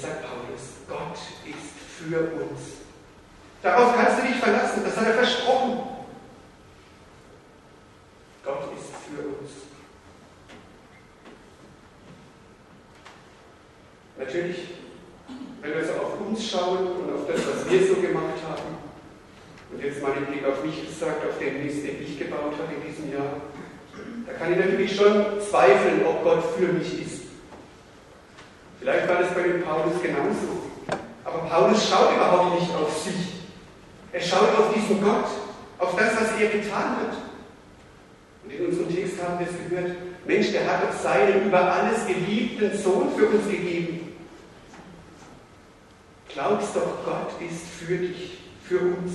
sagt Paulus, Gott ist für uns. Darauf kannst du dich verlassen, das hat er versprochen. Gott ist für uns. Natürlich, wenn wir so auf uns schauen und auf das, was wir so gemacht haben, und jetzt mal den Blick auf mich gesagt, auf den Mist, den ich gebaut habe in diesem Jahr, da kann ich natürlich schon zweifeln, ob Gott für mich ist. Vielleicht war das bei dem Paulus genauso. Aber Paulus schaut überhaupt nicht auf sich. Er schaut auf diesen Gott, auf das, was er getan hat. Und in unserem Text haben wir es gehört, Mensch, der hat doch seinen über alles geliebten Sohn für uns gegeben. Glaubst doch, Gott ist für dich, für uns.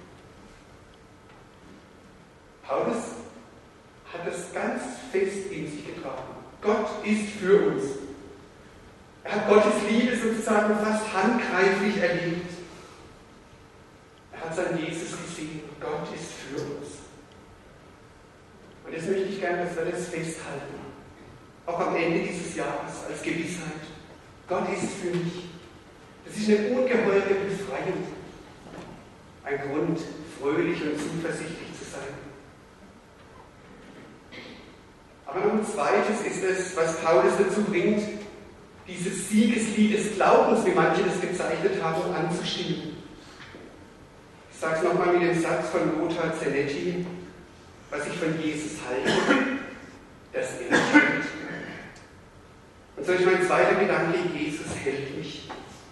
Paulus hat das ganz fest in sich getragen. Gott ist für uns. Er hat Gottes Liebe sozusagen fast handgreiflich erlebt. Er hat seinen Jesus gesehen. Gott ist für uns. Und jetzt möchte ich gerne, dass wir das festhalten. Auch am Ende dieses Jahres als Gewissheit. Gott ist für mich. Das ist eine ungeheure Befreiung. Ein Grund, fröhlich und zuversichtlich zu sein. Aber noch ein zweites ist es, was Paulus dazu bringt, dieses Siegeslied des Glaubens, wie manche das gezeichnet haben, anzustimmen. Ich sage es nochmal mit dem Satz von Lothar Zelletti, was ich von Jesus halte, dass er mich hält. Und so ist mein zweiter Gedanke, Jesus hält mich.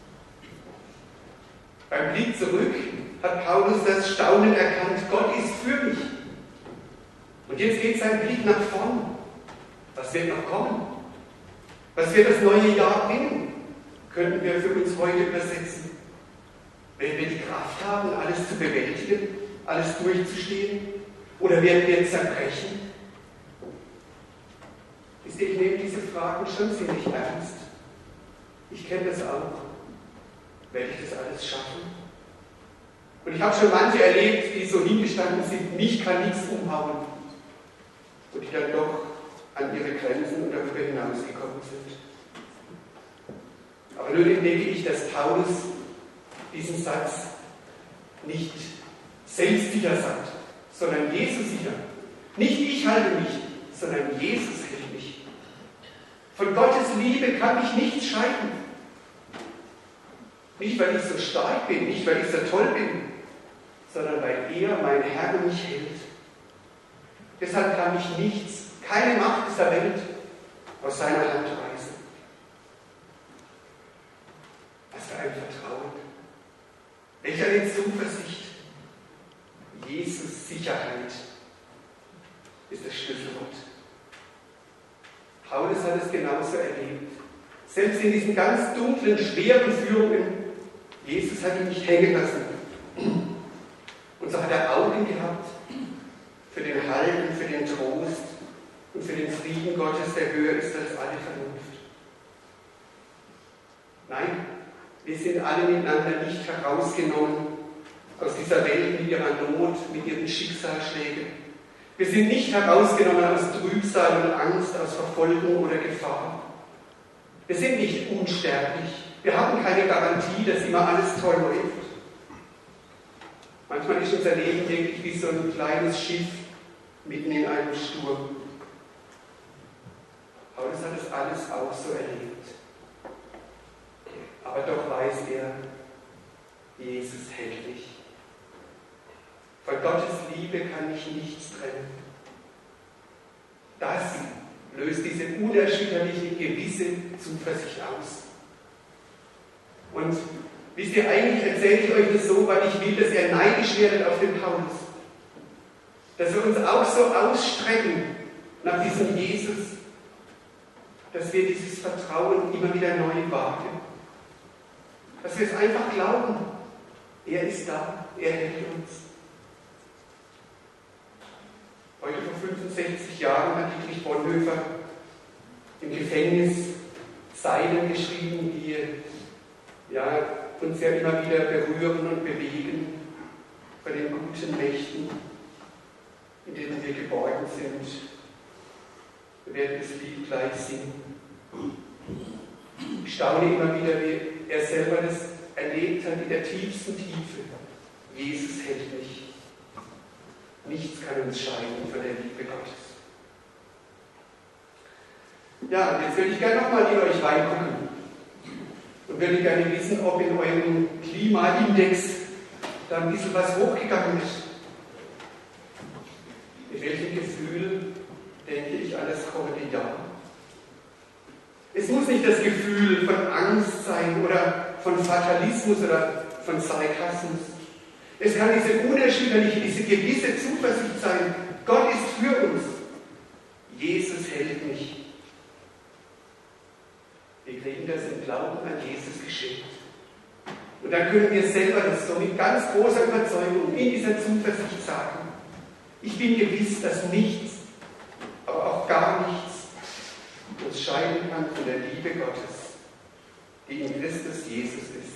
Beim Blick zurück hat Paulus das staunend erkannt, Gott ist für mich. Und jetzt geht sein Blick nach vorn. Was wird noch kommen? Was wird das neue Jahr bringen? Könnten wir für uns heute übersetzen. Werden wir die Kraft haben, alles zu bewältigen, alles durchzustehen? Oder werden wir zerbrechen? Wisst ihr, ich nehme diese Fragen schon ziemlich ernst. Ich kenne das auch. Werde ich das alles schaffen? Und ich habe schon manche erlebt, die so hingestanden sind, mich kann nichts umhauen. Und die dann doch an ihre Grenzen und darüber hinausgekommen sind. Aber nun entdecke ich, dass Paulus diesen Satz nicht selbstsicher sagt, sondern Jesus sicher. Nicht ich halte mich, sondern Jesus hält mich. Von Gottes Liebe kann mich nichts scheiden. Nicht, weil ich so stark bin, nicht, weil ich so toll bin, sondern weil er, mein Herr, mich hält. Deshalb kann mich nichts, keine Macht dieser Welt aus seiner Hand reißen. Was für ein Vertrauen. Welch eine Zuversicht. Jesus Sicherheit ist das Schlüsselwort. Paulus hat es genauso erlebt. Selbst in diesen ganz dunklen, schweren Führungen, Jesus hat ihn nicht hängen lassen. Und so hat er Augen gehabt für den Halt und für den Trost und für den Frieden Gottes, der höher ist als alle Vernunft. Nein, wir sind alle miteinander nicht herausgenommen aus dieser Welt mit ihrer Not, mit ihren Schicksalsschlägen. Wir sind nicht herausgenommen aus Trübsal und Angst, aus Verfolgung oder Gefahr. Wir sind nicht unsterblich. Wir haben keine Garantie, dass immer alles toll läuft. Manchmal ist unser Leben wirklich wie so ein kleines Schiff mitten in einem Sturm. Paulus hat das alles auch so erlebt. Aber doch weiß er, Jesus hält mich. Von Gottes Liebe kann mich nichts trennen. Das löst diese unerschütterliche, gewisse Zuversicht aus. Und wisst ihr, eigentlich erzähle ich euch das so, weil ich will, dass ihr neidisch werdet auf den Paulus. Dass wir uns auch so ausstrecken nach diesem Jesus, dass wir dieses Vertrauen immer wieder neu wagen. Dass wir es einfach glauben. Er ist da, er hält uns. Heute vor 65 Jahren hat Dietrich Bonhoeffer im Gefängnis Zeilen geschrieben, die uns ja immer wieder berühren und bewegen bei den guten Mächten, in denen wir geborgen sind. Wir werden das Lied gleich singen. Ich staune immer wieder, wie er selber das erlebt hat in der tiefsten Tiefe. Jesus hält mich. Nichts kann uns scheiden von der Liebe Gottes. Ja, und jetzt würde ich gerne nochmal in euch reingucken und würde gerne wissen, ob in eurem Klimaindex da ein bisschen was hochgegangen ist. Mit welchem Gefühl denke ich an das kommende Jahr? Es muss nicht das Gefühl von Angst sein oder von Fatalismus oder von Sarkasmus. Es kann diese unerschütterliche, diese gewisse Zuversicht sein, Gott ist für uns. Jesus hält mich. Wir kriegen das im Glauben an Jesus geschenkt. Und dann können wir selber das so mit ganz großer Überzeugung in dieser Zuversicht sagen. Ich bin gewiss, dass nichts, aber auch gar nichts uns scheiden kann von der Liebe Gottes, die in Christus Jesus ist.